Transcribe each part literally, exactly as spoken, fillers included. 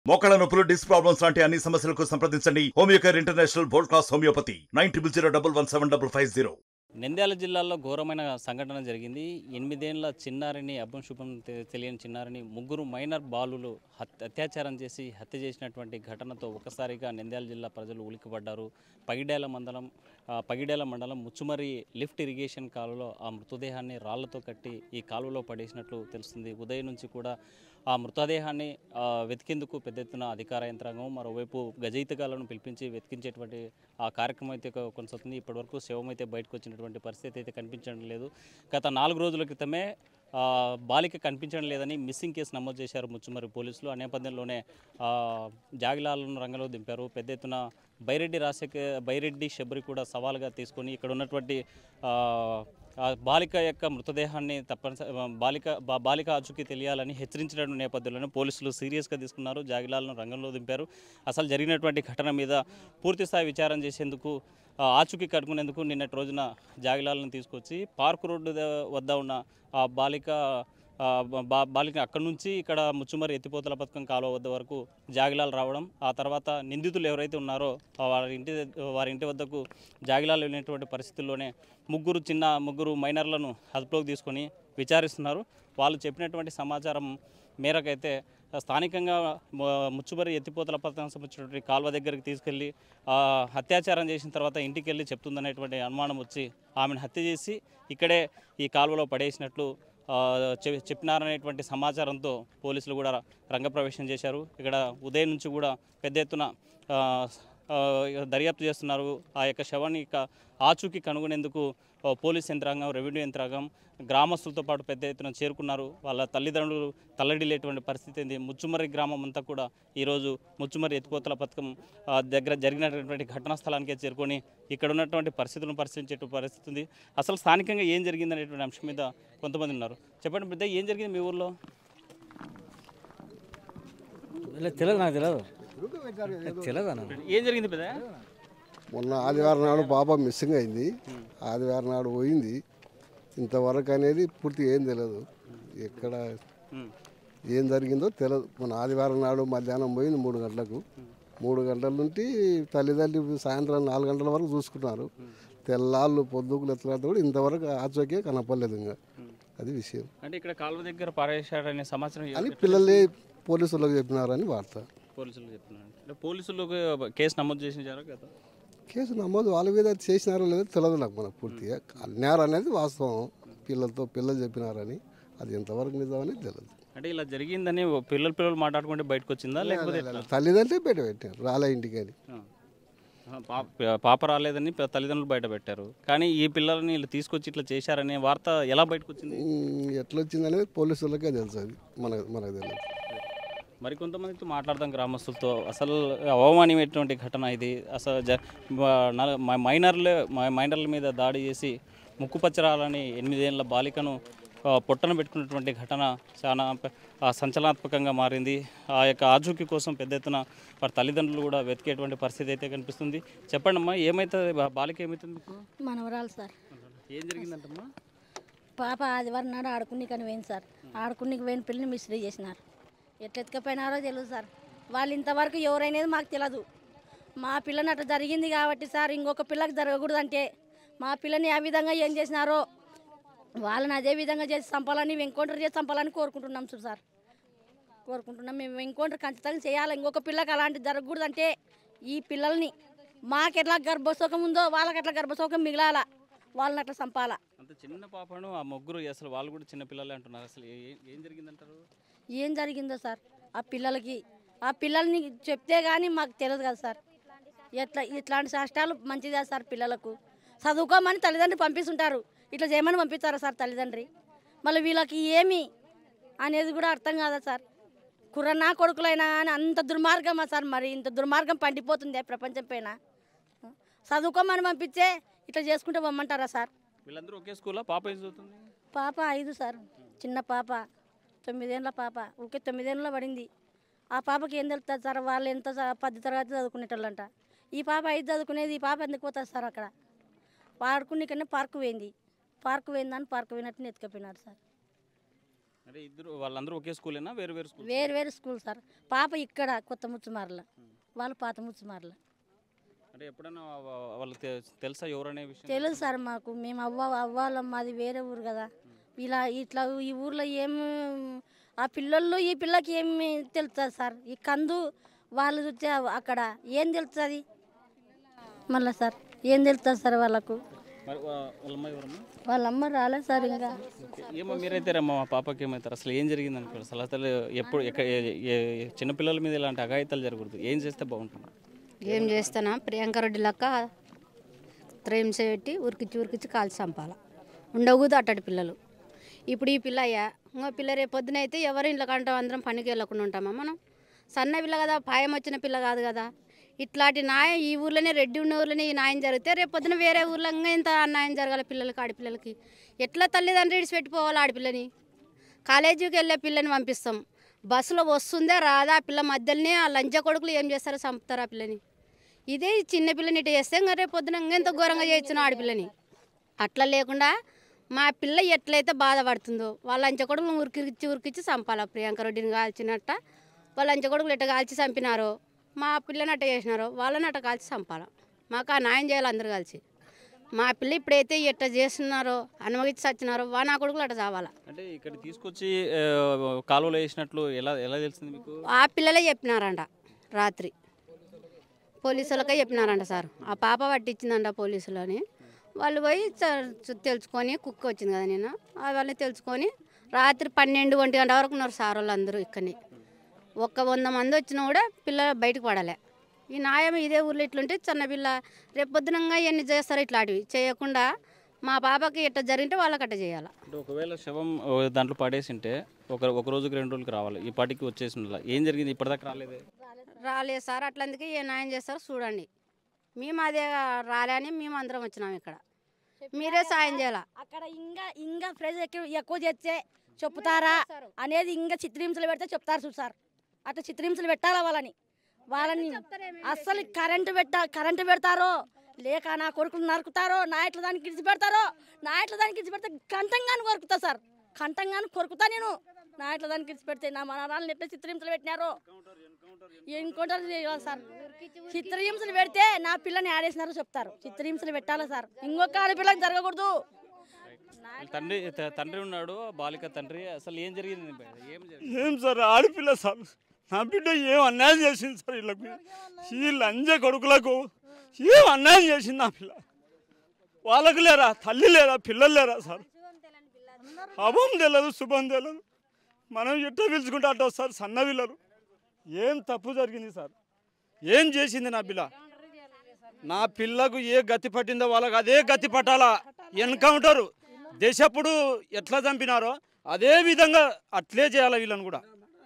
మోకాళ్ళ నొప్పులు, disc problems లాంటి అన్ని సమస్యలకు సంప్రదించండి Homeocare international world class homeopathy nine triple zero double one seven double five zero. Nandyal జిల్లాలో ఘోరమైన సంఘటన జరిగింది. ఎనిమిదేళ్ల చిన్నారిని, అభం శుభం తెలియని చిన్నారిని ముగ్గురు మైనర్ బాలులు అత్యాచారం చేసి హత్య చేసినటువంటి ఘటనతో ఒకసారిగా నంద్యాల జిల్లా ప్రజలు ఉలిక్కిపడ్డారు. పగిడేల మండలం పగిడేల మండలం ముచ్చుమరి లిఫ్ట్ ఇరిగేషన్ కాలువలో ఆ మృతదేహాన్ని రాళ్లతో కట్టి ఈ కాలువలో పడేసినట్లు తెలుస్తుంది. ఉదయం నుంచి కూడా ఆ మృతదేహాన్ని వెతికేందుకు పెద్ద ఎత్తున అధికార యంత్రాంగం, మరోవైపు గజయితగాలను పిలిపించి వెతికించేటువంటి ఆ కార్యక్రమం అయితే కొనసాగుతుంది. ఇప్పటివరకు శవం అయితే బయటకు వచ్చినటువంటి పరిస్థితి అయితే కనిపించడం లేదు. గత నాలుగు రోజుల క్రితమే బాలిక కనిపించడం లేదని మిస్సింగ్ కేసు నమోదు చేశారు ముచ్చుమరి పోలీసులు. ఆ నేపథ్యంలోనే జాగిలాలను రంగంలో దింపారు. పెద్ద ఎత్తున బైరెడ్డి రాజశేఖర్ బైరెడ్డి శబరి కూడా సవాల్గా తీసుకొని ఇక్కడ ఉన్నటువంటి బాలిక యొక్క మృతదేహాన్ని తప్పనిసరి బాలిక బాలిక ఆచూకీ తెలియాలని హెచ్చరించిన నేపథ్యంలోనే పోలీసులు సీరియస్గా తీసుకున్నారు. జాగిలాలను రంగంలో దింపారు. అసలు జరిగినటువంటి ఘటన మీద పూర్తిస్థాయి విచారణ చేసేందుకు, ఆచూకీ కట్టుకునేందుకు నిన్నటి రోజున జాగిలాలను తీసుకొచ్చి పార్క్ రోడ్డు వద్ద ఉన్న ఆ బాలిక బాలిక అక్కడి నుంచి ఇక్కడ ముచ్చుమరి ఎత్తిపోతల పథకం కాలువ వద్ద వరకు జాగిలాలు రావడం, ఆ తర్వాత నిందితులు ఎవరైతే ఉన్నారో వారి ఇంటి వారి ఇంటి వద్దకు జాగిలాలు వెళ్ళినటువంటి పరిస్థితుల్లోనే ముగ్గురు చిన్న ముగ్గురు మైనర్లను అదుపులోకి తీసుకొని విచారిస్తున్నారు. వాళ్ళు చెప్పినటువంటి సమాచారం మేరకైతే స్థానికంగా ముచ్చుమరి ఎత్తిపోతల పథకం సంబంధించినటువంటి కాలువ దగ్గరికి తీసుకెళ్ళి అత్యాచారం చేసిన తర్వాత ఇంటికి వెళ్ళి చెప్తుందనేటువంటి అనుమానం వచ్చి ఆమెను హత్య చేసి ఇక్కడే ఈ కాలువలో పడేసినట్లు చెప్పినారనేటువంటి సమాచారంతో పోలీసులు కూడా రంగప్రవేశం చేశారు. ఇక్కడ ఉదయం నుంచి కూడా పెద్ద ఎత్తున దర్యాప్తు చేస్తున్నారు. ఆ యొక్క శవాన్ని ఆచూకీ కనుగొనేందుకు పోలీస్ యంత్రాంగం, రెవెన్యూ యంత్రాంగం, గ్రామస్తులతో పాటు పెద్ద ఎత్తున చేరుకున్నారు. వాళ్ళ తల్లిదండ్రులు తల్లడిల్లేటువంటి పరిస్థితి ఉంది. ముచ్చుమర్రి గ్రామం అంతా కూడా ఈరోజు ముచ్చుమర్రి ఎత్తిపోతల పథకం దగ్గర జరిగినటువంటి ఘటనా స్థలానికే చేరుకొని ఇక్కడ ఉన్నటువంటి పరిస్థితులను పరిశీలించే పరిస్థితి ఉంది. అసలు స్థానికంగా ఏం జరిగిందనేటువంటి అంశం మీద కొంతమంది ఉన్నారు. చెప్పండి పెద్ద, ఏం జరిగింది మీ ఊర్లో? తెలియదు, నాకు తెలియదు. తెలియదు. ఏం జరిగింది పెద్ద? మొన్న ఆదివారం నాడు బాబా మిస్సింగ్ అయింది. ఆదివారం నాడు పోయింది. ఇంతవరకు అనేది పూర్తి ఏం తెలియదు. ఎక్కడ ఏం జరిగిందో తెలియదు. మన ఆదివారం నాడు మధ్యాహ్నం పోయింది మూడు గంటలకు. మూడు గంటల నుండి తల్లిదండ్రులు సాయంత్రం నాలుగు గంటల వరకు చూసుకున్నారు. తెల్లాళ్ళు పొద్దుకులు ఎట్లా కూడా ఇంతవరకు ఆచూకే కనపడలేదు. ఇంకా అది విషయం. అంటే ఇక్కడ కాలువ దగ్గర పారేశాడనే సమాచారం అని పిల్లలే పోలీసులకు చెప్పినారని వార్త. పోలీసులు చెప్తున్నారు. పోలీసులు కేసు నమోదు చేసినారు కదా? కేసు నమోదు వాళ్ళ మీద చేసినారో లేదో తెలియదు నాకు. మనకు పూర్తిగా అన్నారు అనేది వాస్తవం. పిల్లలతో పిల్లలు చెప్పినారని, అది ఎంతవరకు నిజమని తెలియదు. అంటే ఇలా జరిగిందని పిల్లలు పిల్లలు మాట్లాడుకుంటే బయటకు వచ్చిందా, లేకపోతే తల్లిదండ్రులే బయట పెట్టారు, రాలే ఇంటికి అని. పాప రాలేదని తల్లిదండ్రులు బయట పెట్టారు. కానీ ఈ పిల్లల్ని వీళ్ళు తీసుకొచ్చి ఇట్లా చేశారనే వార్త ఎలా బయటకు వచ్చింది? ఎట్లా వచ్చింది అనేది పోలీసులకే తెలుసు. అది మనకు మనకు తెలియదు. మరికొంతమందితో మాట్లాడదాం గ్రామస్తులతో. అసలు అవమానమైనటువంటి ఘటన ఇది. అసలు జ మైనర్లే మైనర్ల మీద దాడి చేసి ముక్కుపచ్చరాలని ఎనిమిదేళ్ల బాలికను పొట్టన పెట్టుకున్నటువంటి ఘటన చాలా సంచలనాత్మకంగా మారింది. ఆ యొక్క ఆచూకీ కోసం పెద్ద ఎత్తున వారి తల్లిదండ్రులు కూడా వెతికేటువంటి పరిస్థితి అయితే కనిపిస్తుంది. చెప్పండి అమ్మా, ఏమవుతుంది? బాలిక ఏమవుతుంది మీకు? మనవరాలు సార్. ఏం జరిగిందంటమ్మా? పాప ఆదివారం నాడు ఆడుకునికి అని పోయింది సార్. ఆడుకునికి పోయిన పిల్లని మిస్రీ చేసినారు. ఎట్లా ఎత్తుకపోయినారో తెలియదు సార్. వాళ్ళు ఇంతవరకు ఎవరైనది మాకు తెలియదు. మా పిల్లని అట్లా జరిగింది కాబట్టి సార్, ఇంకొక పిల్లకి జరగకూడదు అంటే మా పిల్లని ఆ విధంగా ఏం చేసినారో వాళ్ళని అదే విధంగా చేసి చంపాలని, ఎన్కౌంటర్ చేసి చంపాలని కోరుకుంటున్నాం చూడు సార్. కోరుకుంటున్నాం మేము ఎన్కౌంటర్ ఖచ్చితంగా చేయాలి. ఇంకొక పిల్లకి అలాంటి జరగకూడదు అంటే ఈ పిల్లల్ని మాకు ఎట్లా గర్భశోకం ఉందో వాళ్ళకి అట్లా గర్భశోకం మిగిలాలా, వాళ్ళని అట్లా చంపాలా. అంత చిన్న పాపను ఆ ముగ్గురు అసలు వాళ్ళు కూడా చిన్న పిల్లలే అంటున్నారు. అసలు ఏం జరిగిందంటారు? ఏం జరిగిందో సార్ ఆ పిల్లలకి, ఆ పిల్లల్ని చెప్తే కానీ మాకు తెలియదు కదా సార్. ఎట్లా ఇట్లాంటి కష్టాలు మంచిదా సార్? పిల్లలకు చదువుకోమని తల్లిదండ్రులు పంపిస్తుంటారు, ఇట్లా చేయమని పంపిస్తారా సార్ తల్లిదండ్రి? మళ్ళీ వీళ్ళకి ఏమి అనేది కూడా అర్థం కాదా సార్? కుర్రనా కొడుకులైనా అని అంత దుర్మార్గమా సార్? మరి ఇంత దుర్మార్గం పండిపోతుంది ప్రపంచం పైన. చదువుకోమని పంపించే ఇట్లా చేసుకుంటే పొమ్మంటారా సార్? వీళ్ళందరూ ఒకే స్కూల్లో? పాప ఏం చదువుతుంది? పాప ఐదు సార్. చిన్న పాప తొమ్మిదేళ్ళ పాప, ఊరికే తొమ్మిదేళ్ళలో పడింది. ఆ పాపకి ఏం తెలుస్తుంది సార్? వాళ్ళు ఎంత పది తరగతి చదువుకునేటోళ్ళంట. ఈ పాప ఐదు చదువుకునేది. ఈ పాప ఎందుకు పోతుంది సార్? అక్కడ పాడుకునే కన్నా పార్కు పోయింది. పార్కు పోయిందని పార్కు పోయినట్టు ఎత్తుకపోయినారు సార్. అంటే ఇద్దరు వాళ్ళందరూ ఒకే స్కూలేనా వేరు వేరు స్కూల్? వేరు వేరు స్కూల్ సార్. పాప ఇక్కడ కొత్త ముచ్చుమార్ల, వాళ్ళు పాత ముచ్చుమార్ల. అంటే ఎప్పుడైనా వా- వాళ్ళకి తె- తెలుసా ఎవరనే విషయం? తెలుసు సార్ మాకు. మేము అవ్వ అవ్వాలం, మాది వేరే ఊరు కదా. ఇలా ఇట్లా ఈ ఊర్లో ఏం ఆ పిల్లలు ఈ పిల్లకి ఏమి తెలుస్తుంది సార్? ఈ కందు వాళ్ళు చూస్తే అక్కడ ఏం తెలుస్తుంది మళ్ళీ సార్? ఏం తెలుస్తుంది సార్ వాళ్ళకు? మరి వా- వాళ్ళ అమ్మాయి ఎవరమ్మా? వాళ్ళ అమ్మ రాలేదు సార్ ఇంకా. ఏమో మీరైతే రమ్మా మా పాపకి ఏమవుతారు? అసలు ఏం జరిగింది అనుకో అసలు అసలు ఎప్పుడు ఎక్క- ఏ- ఏ- చిన్నపిల్లల మీద ఇలాంటి అఘాయితాలు జరగకూడదు. ఏం చేస్తే బాగుంటుంది? ఏం చేస్తానా ప్రియాంక రెడ్డి లెక్క త్రహింస పెట్టి ఉరికిచ్చి ఉరికిచ్చి కాల్చి చంపాల. ఉండకూడదు అట్టటి పిల్లలు. ఇప్పుడు ఈ పిల్ల అయ్యా ఇంకో పిల్ల రేపు పొద్దున అయితే ఎవరు ఇంట్లో కంటాం, అందరం పనికి వెళ్ళకుండా ఉంటామా మనం? సన్న పిల్ల కదా, పాయం వచ్చిన పిల్ల కాదు కదా. ఇట్లాంటి న్యాయం ఈ ఊర్లోనే రెడ్డి ఉన్న ఊర్లోనే ఈ న్యాయం జరిగితే రేపు పొద్దున వేరే ఊర్లో ఇంకా ఇంత అన్యాయం జరగాలి పిల్లలకి, ఆడపిల్లలకి. ఎట్లా తల్లిదండ్రులు ఇడిచిపెట్టిపోవాలి ఆడపిల్లని? కాలేజీకి వెళ్ళే పిల్లని పంపిస్తాం, బస్సులో వస్తుందే రాదా, ఆ పిల్ల మధ్యలోనే ఆ లంచ కొడుకులు ఏం చేస్తారో చంపుతారు ఆ పిల్లని. ఇదే ఈ చిన్న పిల్లని ఇటు చేస్తే ఇంకా రేపు పొద్దున ఇంకా ఎంత ఘోరంగా చేయొచ్చును ఆడపిల్లని. అట్లా లేకుండా మా పిల్ల ఎట్లయితే బాధపడుతుందో వాళ్ళ లంచ కొడుకులు ఉరికిచ్చి ఉరికిచ్చి చంపాలి. ప్రియాంక రెడ్డిని కాల్చినట్ట వాళ్ళ లంచ కొడుకులు ఎట్ట కాల్చి చంపినారో, మా పిల్లని అట్ట చేసినారో వాళ్ళని అట్ట కాల్చి చంపాలి. మాకు ఆ న్యాయం చేయాలి అందరు కలిసి. మా పిల్ల ఇప్పుడైతే ఎట్ట చేస్తున్నారో అనుమతించి చచ్చినారో వా నా కొడుకులు అట్ట చావాలా. అంటే ఇక్కడ తీసుకొచ్చి ఆ, కాలువలో వేసినట్లు ఎలా ఎలా తెలిసింది మీకు? ఆ పిల్లలే చెప్పినారంట రాత్రి, పోలీసులకే చెప్పినారంట సార్. ఆ పాప పట్టించిందంట పోలీసులని. వాళ్ళు పోయి చ- తెలుసుకొని కుక్క వచ్చింది కదా నేను వాళ్ళని తెలుసుకొని రాత్రి పన్నెండు ఒంటి గంట వరకు ఉన్నారు సార్ వాళ్ళు అందరూ ఇక్కడనే. ఒక్క వంద మంది వచ్చినా కూడా పిల్ల బయటకు పడలే. ఈ న్యాయం ఇదే ఊర్లో ఇట్లుంటే చిన్న పిల్ల రేపు పొద్దునంగా ఎన్ని చేస్తారు ఇట్లాంటివి చేయకుండా మా పాపకి ఎట్ట జరిగితే వాళ్ళకి అట్ట చేయాలి. అంటే ఒకవేళ శవం ఓ, దాంట్లో పడేసింటే ఒక ఒక రోజుకి రెండు రోజులకి రావాలి, ఈ పాటికి వచ్చేసి ఉండాలి. ఏం జరిగింది ఇప్పటిదాకా రాలేదే? రాలేదు సార్. అట్లందుకే ఏ న్యాయం చేస్తారో చూడండి. మేము అదే రాలే అని మేము అందరం వచ్చినాం ఇక్కడ. మీరే సాయం చేయాల. అక్కడ ఇంకా ఇంకా ప్రెజర్ ఎక్కువ ఎక్కువ చేస్తే చెప్తారా అనేది ఇంకా చిత్రహింసలు పెడితే చెప్తారు చూడు సార్. అట్లా చిత్రహింసలు పెట్టాలా వాళ్ళని వాళ్ళని అస్సలు కరెంటు పెట్ట కరెంటు పెడతారో లేక నా కొడుకులు నరుకుతారో, నా ఇట్లా దానికి ఇడిచి పెడతారో, నా ఇట్లా దానికి ఇడిచి పెడితే కంఠంగాని కొరుకుతా సార్. కంఠంగాని కొరుకుతా నేను. నా ఇట్లా దానికి ఇడిచి పెడితే నా మనరాలను ఎట్లా చిత్రహింసలు పెట్టినారో ఎన్కౌంటర్ చేయాలి సార్. చిత్రహింసలు పెడితే నా పిల్లని ఆడేసినారో చెప్తారు. చిత్రహింసలు పెట్టాలి సార్. ఇంకొక ఆడపిల్లకి జరగకూడదు. తండ్రి త- తండ్రి ఉన్నాడు, బాలిక తండ్రి. అసలు ఏం జరిగింది? ఏం జరిగింది? ఏం సార్ ఆడపిల్ల సార్, నా బిడ్డ ఏం అన్యాయం చేసింది సార్ వీళ్ళకి, ఈ లంజ కొడుకులకు ఏం అన్యాయం చేసింది నా పిల్ల. వాళ్ళకు లేరా తల్లి లేరా పిల్లలు లేరా సార్? అభం తెలియదు శుభం తెలియదు. మనం ఎట్లా పిలుచుకుంటే అట్ట సార్ సన్న పిల్లలు. ఏం తప్పు జరిగింది సార్? ఏం చేసింది నా పిల్ల? నా పిల్లకు ఏ గతి పట్టిందో వాళ్ళకు అదే గతి పట్టాలా. ఎన్కౌంటరు దేశప్పుడు ఎట్లా చంపినారో అదే విధంగా అట్లే చేయాలి వీళ్ళని కూడా.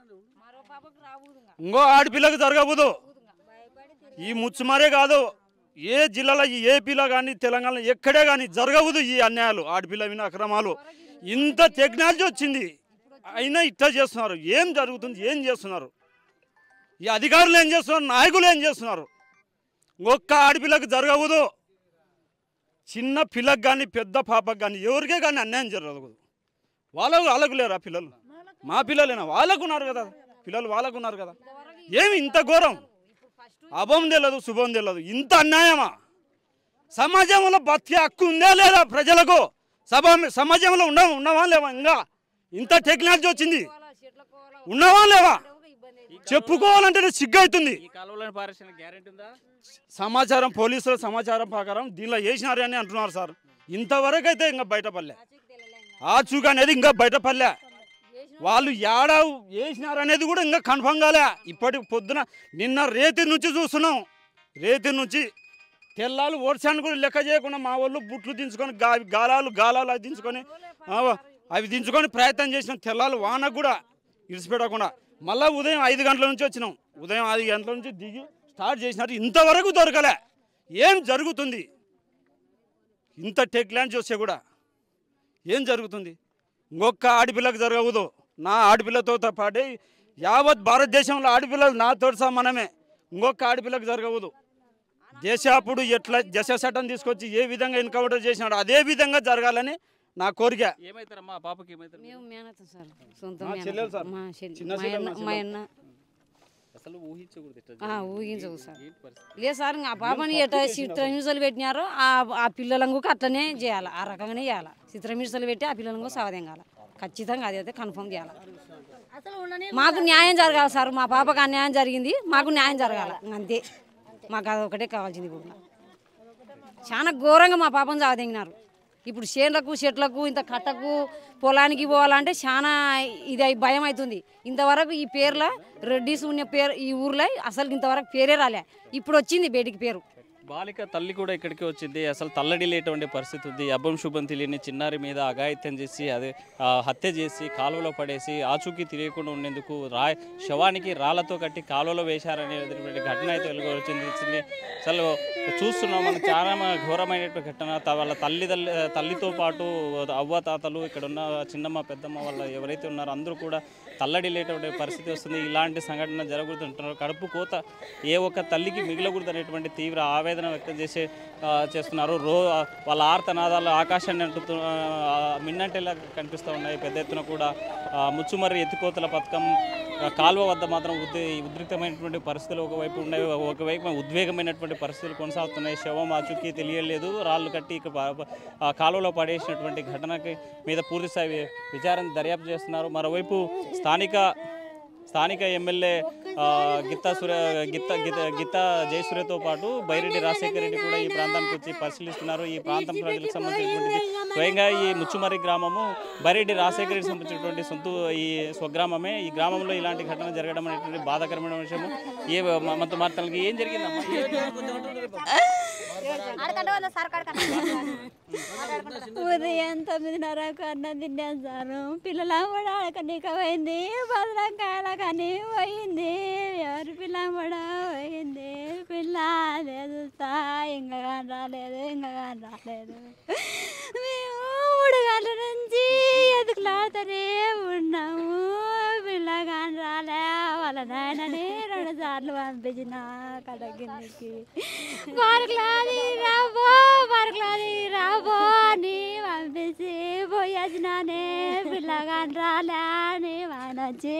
ఇంకో ఆడపిల్లకు జరగబోదు. ఈ ముచ్చుమారే కాదు, ఏ జిల్లాలో ఈ ఏపీలో కానీ తెలంగాణలో ఎక్కడే కానీ జరగవద్దు ఈ అన్యాయాలు, ఆడపిల్ల విన అక్రమాలు. ఇంత టెక్నాలజీ వచ్చింది అయినా ఇట్లా చేస్తున్నారు. ఏం జరుగుతుంది? ఏం చేస్తున్నారు? ఈ అధికారులు ఏం చేస్తున్నారు? నాయకులు ఏం చేస్తున్నారు? ఒక్క ఆడపిల్లకు జరగవద్దు. చిన్న పిల్లకు కానీ పెద్ద పాపకు కానీ ఎవరికే కానీ అన్యాయం జరగకూడదు. వాళ్ళకు వాళ్ళకు లేరా పిల్లలు? మా పిల్లలేనా? వాళ్ళకు ఉన్నారు కదా పిల్లలు, వాళ్ళకు ఉన్నారు కదా. ఏమి ఇంత ఘోరం? అభం తెలియదు శుభం తెలియదు. ఇంత అన్యాయమా? సమాజంలో బతికే హక్కు ఉందా లేదా ప్రజలకు? సభ సమాజంలో ఉన్న ఉన్నవా లేవా? ఇంకా ఇంత టెక్నాలజీ వచ్చింది, ఉన్నవా లేవా? చెప్పుకోవాలంటే సిగ్గు అవుతుంది. ఈ కాలువలను పారేసిన గ్యారెంటీ ఉందా? సమాచారం పోలీసుల సమాచారం ప్రకారం దీనిలో వేసినారని అంటున్నారు సార్. ఇంతవరకు అయితే ఇంకా బయటపడలే. ఆచూక అనేది ఇంకా బయటపడలే. వాళ్ళు ఏడా వేసినారనేది కూడా ఇంకా కన్ఫర్మ్ కాలే. ఇప్పటి పొద్దున నిన్న రేతి నుంచి చూస్తున్నాం. రేతి నుంచి తెల్లాలు ఓడ్చాన్ని కూడా లెక్క చేయకుండా మా వాళ్ళు బుట్లు దించుకొని గా గాలాలు గాలాలు అవి దించుకొని అవి దించుకొని ప్రయత్నం చేసినాం. తెల్లాలు వానకు కూడా ఇడిచిపెట్టకుండా మళ్ళీ ఉదయం ఐదు గంటల నుంచి వచ్చినాం. ఉదయం ఐదు గంటల నుంచి దిగి స్టార్ట్ చేసినారు. ఇంతవరకు దొరకలే. ఏం జరుగుతుంది? ఇంత టెక్నాలజీ వస్తే కూడా ఏం జరుగుతుంది? ఇంకొక ఆడపిల్లకు జరగవద్దు. నా ఆడపిల్లతో పాటే యావత్ భారతదేశంలో ఆడపిల్లలు నాతో సమానమే. ఇంకొక ఆడపిల్లకు జరగవద్దు. దేశప్పుడు ఎట్లా దశ చట్టం తీసుకొచ్చి ఏ విధంగా ఎన్కౌంటర్ చేసినాడు అదే విధంగా జరగాలని నా కోరిక. ఏమైతారమ్మా పాపకి ఏమైతారు? మేము మేనత్తం సార్, సొంత మా చెల్లెలు సార్. మా చెల్లి, చిన్న మా చెల్లెలు, అన్న, మా మా చెల్లెలు. అన్న అసలు ఊహించకూడదు ఇట్లా ఆ, జరిగింది. ఊహించవు సార్. ఏంటి పరిస్థితి? లేదు సార్, ఆ పాపని ఎట్లా చిత్రహింసలు పెట్టినారో ఆ ఆ పిల్లలకు అట్లనే చేయాలి, ఆ రకంగానే చేయాలి. చిత్రహింసలు పెట్టి ఆ పిల్లలకు సావదేం కావాలి, ఖచ్చితంగా అదైతే కన్ఫర్మ్ చేయాలి. అసలు ఉండని మాకు న్యాయం జరగాలి సార్, మా పాపకు అన్యాయం జరిగింది, మాకు న్యాయం జరగాలి అంతే. మాకు అదొకటే కావాల్సింది. కూడా చాలా ఘోరంగా మా పాపను సావదెంగినారు. ఇప్పుడు చేనులకు చెట్లకు ఇంత కట్టకు పొలానికి పోవాలంటే చాలా ఇది భయం అవుతుంది. ఇంతవరకు ఈ పేర్ల రెడ్డిస్ ఉన్న పేరు ఈ ఊర్లో అసలు ఇంతవరకు పేరే రాలే, ఇప్పుడు వచ్చింది బయటికి పేరు. బాలిక తల్లి కూడా ఇక్కడికి వచ్చింది. అసలు తల్లడి లేటువంటి పరిస్థితి ఉంది. అభం శుభం తెలియని చిన్నారి మీద అఘాయిత్యం చేసి అది ఆ, హత్య చేసి కాలువలో పడేసి ఆచూకీ తెలియకుండా ఉండేందుకు రా శవానికి రాళ్లతో కట్టి కాలువలో వేశారనే ఘటన అయితే వెలుగు వచ్చింది. అసలు చూస్తున్నాం మనం, చాలా ఘోరమైనటువంటి ఘటన. త- వాళ్ళ తల్లి తల్లి తల్లితో పాటు అవ్వ తాతలు ఇక్కడ ఉన్న చిన్నమ్మ పెద్దమ్మ వాళ్ళ ఎవరైతే ఉన్నారో అందరూ కూడా తల్లడి లేటువంటి పరిస్థితి వస్తుంది. ఇలాంటి సంఘటన జరగకూడదంటున్నారు. కడుపు కోత ఏ ఒక్క తల్లికి మిగలకూడదు అనేటువంటి తీవ్ర ఆవేదన వ్యక్తం చేసే ఆ, చేస్తున్నారు. రో వాళ్ళ ఆర్తనాదాలు ఆకాశాన్ని అంటుతూ ఆ, మిన్నంటేలా కనిపిస్తూ ఉన్నాయి. పెద్ద ఎత్తున కూడా ఆ, ముచ్చుమర్రి ఎత్తిపోతల పథకం ఆ, కాలువ వద్ద మాత్రం ఉద్రి ఉద్రిక్తమైనటువంటి పరిస్థితులు ఒకవైపు ఉన్నాయి, ఒకవైపు ఉద్వేగమైనటువంటి పరిస్థితులు కొనసాగుతున్నాయి. శవం ఆచూకీ తెలియలేదు, రాళ్ళు కట్టి ఇక ప- ఆ కాలువలో పడేసినటువంటి ఘటనకి మీద పూర్తిస్థాయి విచారణ దర్యాప్తు చేస్తున్నారు. మరోవైపు స్థానిక స్థానిక ఎమ్మెల్యే ఆ, గిత్తా సూర్య గిత్త గిత్త గిత్తా జయసూర్యతో పాటు బైరెడ్డి రాజశేఖర రెడ్డి కూడా ఈ ప్రాంతానికి వచ్చి పరిశీలిస్తున్నారు. ఈ ప్రాంతం ప్రజలకు సంబంధించినటువంటి స్వయంగా ఈ ముచ్చుమర్రి గ్రామము బైరెడ్డి రాజశేఖర రెడ్డి సంబంధించినటువంటి సొంత ఈ స్వగ్రామమే. ఈ గ్రామంలో ఇలాంటి ఘటన జరగడం అనేటువంటి బాధాకరమైన విషయము. ఏ మనతో మాట్లాడడానికి ఏం జరిగిందమ్మా? ఉదయం తొమ్మిదిన్నరకు అన్నం తిన్నాను సారు. పిల్లల కూడా ఆడకనీక పోయింది, భద్రంకాయల కానీ పోయింది, ఎవరి పిల్ల కూడా పోయింది. పిల్ల లేదు సా ఇంకా కానీ రాలేదు, ఇంకా కానీ రాలేదు. మేము మూడు గంటల నుంచి ఎదుగులాడుతూనే ఉన్నాము. పిల్ల కానీ రాలే. వాళ్ళ నాయనని రెండు సార్లు పంపించిన కడగిరికి పార్కులాది రాబో పార్కులాది రాబో అని పంపించి పోయేసినానే. పిల్లగాని రాలే అని మనొచ్చి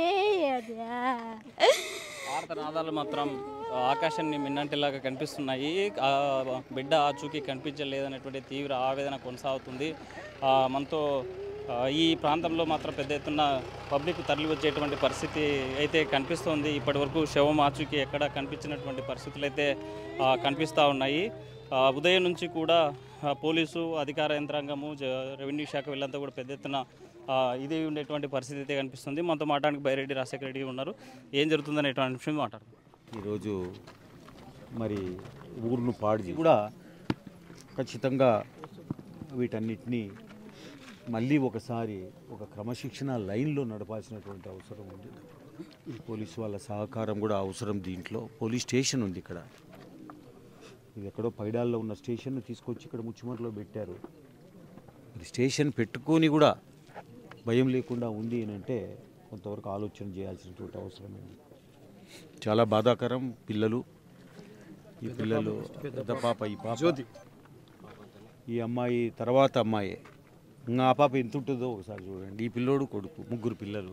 ఆర్తనాదాలు మాత్రం ఆకాశాన్ని మిన్నంటిలాగా కనిపిస్తున్నాయి. ఆ బిడ్డ ఆచూకీ కనిపించలేదనేటువంటి తీవ్ర ఆవేదన కొనసాగుతుంది. ఆ, మనతో ఆ, ఈ ప్రాంతంలో మాత్రం పెద్ద ఎత్తున పబ్లిక్ తరలి వచ్చేటువంటి పరిస్థితి అయితే కనిపిస్తోంది. ఇప్పటి వరకు శవం ఆచూకీ ఎక్కడ కనిపించినటువంటి పరిస్థితులు అయితే ఆ, కనిపిస్తూ ఉన్నాయి. ఆ, ఉదయం నుంచి కూడా ఆ, పోలీసు అధికార యంత్రాంగము జ- రెవెన్యూ శాఖ వీళ్ళంతా కూడా పెద్ద ఎత్తున ఆ, ఇది ఉండేటువంటి పరిస్థితి అయితే కనిపిస్తుంది. మనతో మాట్లాడానికి బైరెడ్డి రాజశేఖర రెడ్డి ఉన్నారు. ఏం జరుగుతుందనేటువంటి విషయం మాట్లాడు. ఈరోజు మరి ఊరును పాడు చేసి కూడా ఖచ్చితంగా వీటన్నిటినీ మళ్ళీ ఒకసారి ఒక క్రమశిక్షణ లైన్లో నడపాల్సినటువంటి అవసరం ఉంది. పోలీసు వాళ్ళ సహకారం కూడా అవసరం. దీంట్లో పోలీస్ స్టేషన్ ఉంది ఇక్కడ. ఇది ఎక్కడో పైడాల్లో ఉన్న స్టేషన్ను తీసుకొచ్చి ఇక్కడ ముచ్చుమర్లో పెట్టారు. మరి స్టేషన్ పెట్టుకొని కూడా భయం లేకుండా ఉంది అని అంటే కొంతవరకు ఆలోచన చేయాల్సినటువంటి అవసరం ఉంది. చాలా బాధాకరం. పిల్లలు ఈ పిల్లలు పెద్ద పాప, ఈ పాప ఈ అమ్మాయి తర్వాత అమ్మాయి, ఇంకా ఆ పాప ఎంత ఉంటుందో ఒకసారి చూడండి. ఈ పిల్లోడు కొడుకు, ముగ్గురు పిల్లలు.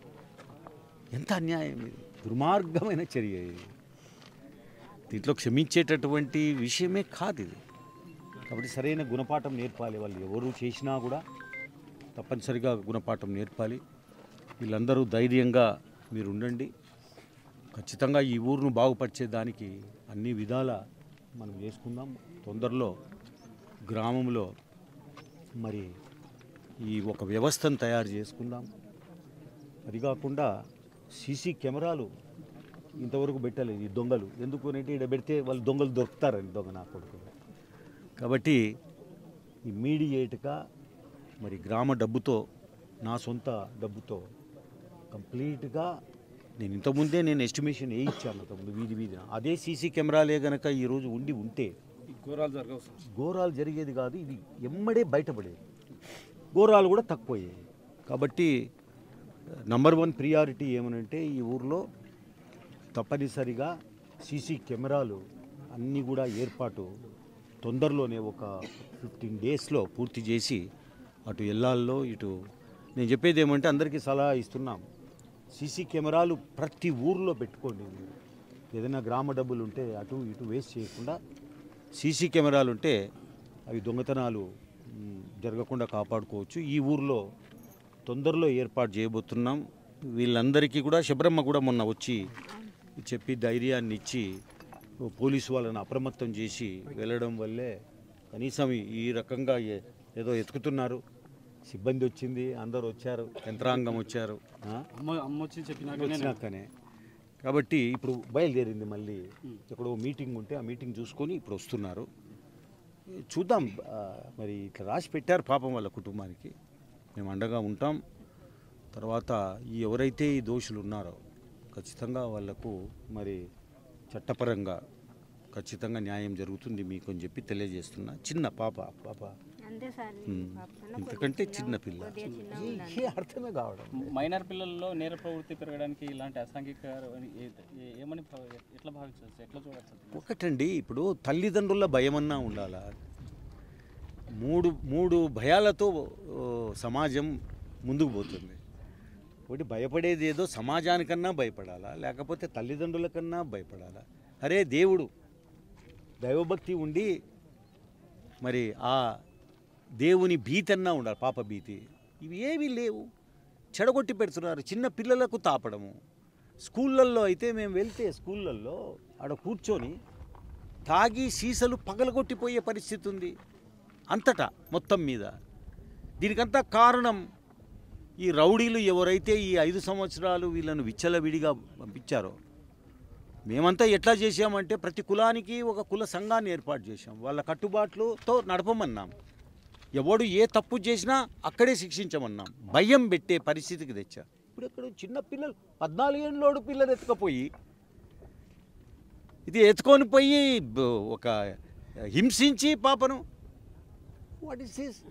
ఎంత అన్యాయం ఇది, దుర్మార్గమైన చర్య ఇది. దీంట్లో క్షమించేటటువంటి విషయమే కాదు ఇది. కాబట్టి సరైన గుణపాఠం నేర్పాలి. వాళ్ళు ఎవరు చేసినా కూడా తప్పనిసరిగా గుణపాఠం నేర్పాలి. వీళ్ళందరూ ధైర్యంగా మీరు ఉండండి. ఖచ్చితంగా ఈ ఊరును బాగుపరిచేదానికి అన్ని విధాల మనం చేసుకుందాం. తొందరలో గ్రామంలో మరి ఈ ఒక వ్యవస్థను తయారు చేసుకుందాం. అది కాకుండా సీసీ కెమెరాలు ఇంతవరకు పెట్టలేదు ఈ దొంగలు. ఎందుకు అంటే ఇక్కడ పెడితే వాళ్ళు దొంగలు దొరుకుతారని దొంగ నా కొడుకు. కాబట్టి ఇమ్మీడియేట్గా మరి గ్రామ డబ్బుతో, నా సొంత డబ్బుతో కంప్లీట్గా నేను ఇంతకుముందే నేను ఎస్టిమేషన్ ఏ ఇచ్చాను అంతకుముందు వీధి వీధిన. అదే సీసీ కెమెరాలే కనుక ఈరోజు ఉండి ఉంటే ఘోరాలు జరగవు. ఘోరాలు జరిగేది కాదు, ఇది ఎమ్మడే బయటపడేది. ఘోరాలు కూడా తక్కువయ్యేది. కాబట్టి నంబర్ వన్ ప్రియారిటీ ఏమనంటే ఈ ఊర్లో తప్పనిసరిగా సీసీ కెమెరాలు అన్నీ కూడా ఏర్పాటు తొందరలోనే ఒక ఫిఫ్టీన్ డేస్లో పూర్తి చేసి అటు ఎల్లాల్లో ఇటు నేను చెప్పేది ఏమంటే అందరికీ సలహా ఇస్తున్నాం, సీసీ కెమెరాలు ప్రతి ఊర్లో పెట్టుకోండి. మీరు ఏదైనా గ్రామ డబ్బులు ఉంటే అటు ఇటు వేస్ట్ చేయకుండా సీసీ కెమెరాలు ఉంటే అవి దొంగతనాలు జరగకుండా కాపాడుకోవచ్చు. ఈ ఊర్లో తొందరలో ఏర్పాటు చేయబోతున్నాం. వీళ్ళందరికీ కూడా శబరమ్మ కూడా మొన్న వచ్చి చెప్పి ధైర్యాన్ని ఇచ్చి పోలీసు వాళ్ళని అప్రమత్తం చేసి వెళ్ళడం వల్లే కనీసం ఈ రకంగా ఏదో ఎతుకుతున్నారు. సిబ్బంది వచ్చింది, అందరూ వచ్చారు, యంత్రాంగం వచ్చారు వచ్చినాకనే. కాబట్టి ఇప్పుడు బయలుదేరింది. మళ్ళీ ఎక్కడో మీటింగ్ ఉంటే ఆ మీటింగ్ చూసుకొని ఇప్పుడు వస్తున్నారు. చూద్దాం, మరి ఇట్లా రాసి పెట్టారు పాపం వాళ్ళ కుటుంబానికి. మేము అండగా ఉంటాం. తర్వాత ఈ ఎవరైతే ఈ దోషులు ఉన్నారో ఖచ్చితంగా వాళ్లకు మరి చట్టపరంగా ఖచ్చితంగా న్యాయం జరుగుతుంది మీకు అని చెప్పి తెలియజేస్తున్నా. చిన్న పాప పాప ఇంతకంటే చిన్న పిల్ల, అర్థమే కావడం. మైనర్ పిల్లల్లో నేర ప్రవృత్తి పెరగడానికి ఇలాంటి అసాంఘిక ఏమని ఎట్లా భావించవచ్చు, ఎట్లా చూడవచ్చు? ఒకటండి, ఇప్పుడు తల్లిదండ్రుల భయమన్నా ఉండాలా? మూడు మూడు భయాలతో సమాజం ముందుకు పోతుంది. ఒకటి భయపడేది ఏదో సమాజానికన్నా భయపడాలా, లేకపోతే తల్లిదండ్రులకన్నా భయపడాలా? అరే దేవుడు దైవభక్తి ఉండి మరి ఆ దేవుని భీతి అన్నా ఉండాలి, పాప భీతి. ఇవి ఏమీ లేవు, చెడగొట్టి పెడుతున్నారు. చిన్న పిల్లలకు తాపడము. స్కూళ్ళల్లో అయితే మేము వెళ్తే స్కూళ్ళల్లో ఆడ కూర్చొని తాగి సీసలు పగలగొట్టిపోయే పరిస్థితి ఉంది అంతటా మొత్తం మీద. దీనికంతా కారణం ఈ రౌడీలు ఎవరైతే ఈ ఐదు సంవత్సరాలు వీళ్ళను విచ్చలవిడిగా పంపించారో. మేమంతా ఎట్లా చేసామంటే ప్రతి కులానికి ఒక కుల సంఘాన్ని ఏర్పాటు చేశాం. వాళ్ళ కట్టుబాట్లతో నడపమన్నాం. ఎవడు ఏ తప్పు చేసినా అక్కడే శిక్షించమన్నాం. భయం పెట్టే పరిస్థితికి తెచ్చా. ఇప్పుడు ఎక్కడ చిన్న పిల్లలు పద్నాలుగేళ్ళోడు పిల్లలు ఎత్తుకపోయి ఇది ఎత్తుకొని పోయి ఒక హింసించి పాపను, వాట్ ఇస్ దిస్?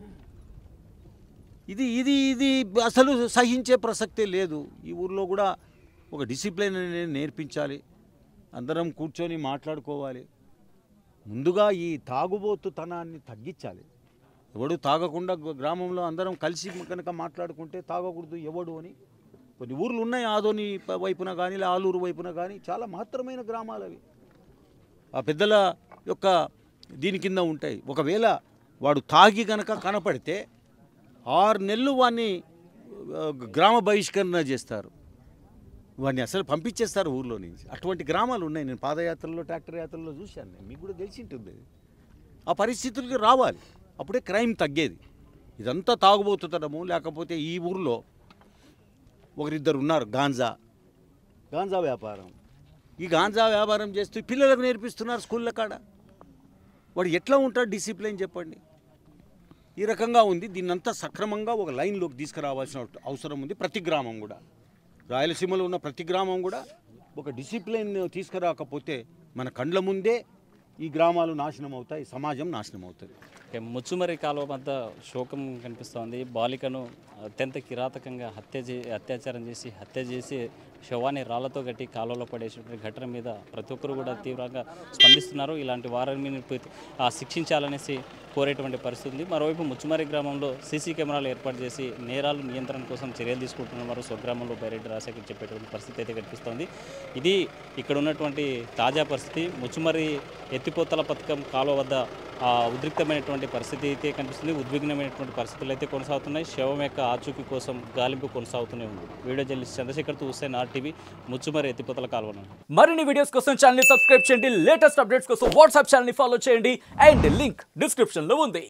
ఇది ఇది ఇది అసలు సహించే ప్రసక్తే లేదు. ఈ ఊర్లో కూడా ఒక డిసిప్లిన్ అనేది నేర్పించాలి. అందరం కూర్చొని మాట్లాడుకోవాలి. ముందుగా ఈ తాగుబోతుతనాన్ని తగ్గించాలి. ఎవడు తాగకుండా గ్రామంలో అందరం కలిసి కనుక మాట్లాడుకుంటే తాగకూడదు ఎవడు అని. కొన్ని ఊర్లు ఉన్నాయి, ఆదోని వైపున కానీ ఆలూరు వైపున కానీ, చాలా మహత్తరమైన గ్రామాలు అవి. ఆ పెద్దల యొక్క దీని కింద ఉంటాయి. ఒకవేళ వాడు తాగి కనుక కనపడితే ఆరు నెలలు వాడిని గ్రామ బహిష్కరణ చేస్తారు. వాడిని అసలు పంపించేస్తారు ఊర్లో నుంచి. అటువంటి గ్రామాలు ఉన్నాయి. నేను పాదయాత్రలో ట్రాక్టర్ యాత్రలో చూశాను. నేను మీకు కూడా తెలిసి ఉంటుంది. ఆ పరిస్థితులకి రావాలి, అప్పుడే క్రైమ్ తగ్గేది. ఇదంతా తాగుబోతుండము. లేకపోతే ఈ ఊర్లో ఒకరిద్దరు ఉన్నారు గాంజా గాంజా వ్యాపారం. ఈ గాంజా వ్యాపారం చేస్తూ పిల్లలకు నేర్పిస్తున్నారు స్కూళ్ళ కాడ. వాడు ఎట్లా ఉంటాడు డిసిప్లిన్ చెప్పండి? ఈ రకంగా ఉంది. దీన్నంతా సక్రమంగా ఒక లైన్లోకి తీసుకురావాల్సిన అవసరం ఉంది. ప్రతి గ్రామం కూడా, రాయలసీమలో ఉన్న ప్రతి గ్రామం కూడా ఒక డిసిప్లిన్ తీసుకురాకపోతే మన కండ్ల ముందే ఈ గ్రామాలు నాశనం అవుతాయి, సమాజం నాశనం అవుతుంది. ముచ్చుమరి కాలువ వద్ద శోకం కనిపిస్తోంది. బాలికను అత్యంత కిరాతకంగా హత్య చే అత్యాచారం చేసి హత్య చేసి శవాన్ని రాళ్లతో కట్టి కాలువలో పడేసిన ఘటన మీద ప్రతి ఒక్కరు కూడా తీవ్రంగా స్పందిస్తున్నారు. ఇలాంటి వారిని ఆ శిక్షించాలనేసి కోరేటువంటి పరిస్థితి ఉంది. మరోవైపు ముచ్చుమరి గ్రామంలో సీసీ కెమెరాలు ఏర్పాటు చేసి నేరాలు నియంత్రణ కోసం చర్యలు తీసుకుంటున్నారు. స్వగ్రామంలో బైరెడ్డి రాజశేఖర్ చెప్పేటువంటి పరిస్థితి అయితే కనిపిస్తోంది. ఇది ఇక్కడ ఉన్నటువంటి తాజా పరిస్థితి. ముచ్చుమరి ఎత్తిపోతల పథకం కాలువ వద్ద ఉద్రిక్తమైనటువంటి పరిస్థితి అయితే కనిపిస్తుంది. ఉద్విగ్నమైనటువంటి పరిస్థితులు అయితే కొనసాగుతున్నాయి. శవం యొక్క ఆచూకీ కోసం గాలింపు కొనసాగుతూనే ఉంది. వీడియో జర్నలిస్ట్ చంద్రశేఖర్తో హుస్సేన్, ఆర్టీవీ, ముచ్చుమరి ఎత్తిపోతల కాలువ. మరిన్ని వీడియోస్ కోసం ఛానల్ ని సబ్స్క్రైబ్ చేయండి. లేటెస్ట్ అప్డేట్స్ కోసం వాట్సాప్ ఛానల్ ని ఫాలో చేయండి. అండ్ లింక్ డిస్క్రిప్షన్ లో ఉంది.